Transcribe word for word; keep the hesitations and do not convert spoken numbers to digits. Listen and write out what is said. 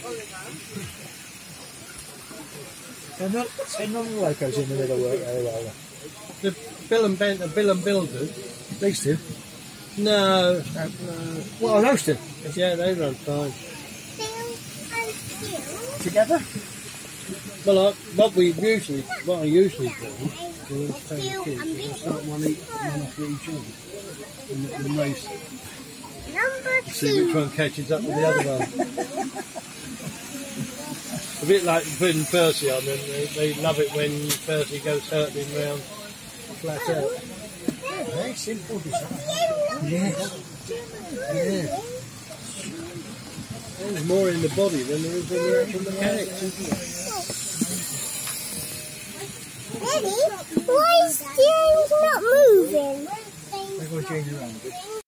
They're not, they're not locos in the middle work very well. The Bill and Ben, the Bill and Bill do. These two? No, no. What are those two? Yeah, they run fine. Together? Well, I, what we usually, what I usually do is take the kids and start one each, one after each other, and, and race. Number See which one catches up with the other one. A bit like putting Percy on them. They, they love it when Percy goes hurtling round flat out. Very simple design. Yes. Yeah. There's more in the body than there is in the actual mechanics, isn't there? Daddy, why is steering's not moving? They're going to change around a bit.